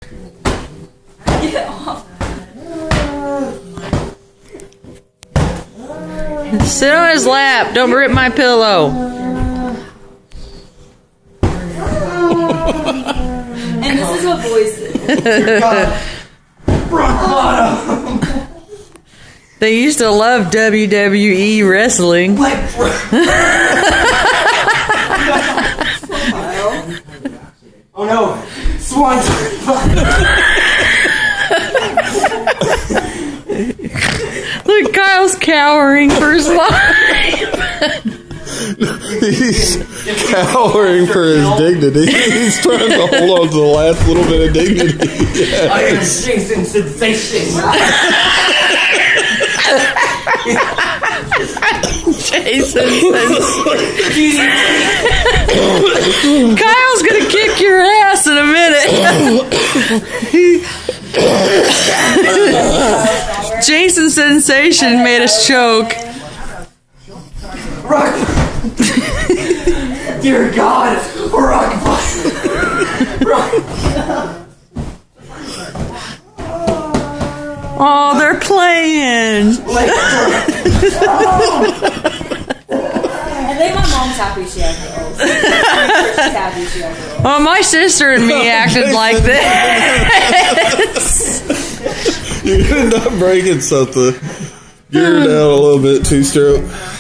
Get off. Sit on his lap. Don't rip my pillow. And this is what boys do. Rock bottom. They used to love WWE wrestling. Oh no, Swan. Look, Kyle's cowering for his life. He's cowering for his dignity. He's trying to hold on to the last little bit of dignity. Yes. I am Jason Sensation. Jason Kyle's gonna kick your ass in a minute. Jason Sensation made us choke. Rock. Dear God, rock bottom. Rock. Oh, they're playing. I think my mom's happy she had girls. She's happy she had girls. Well, my sister and me acted like this. You're not breaking something. You're down a little bit, two-stroke.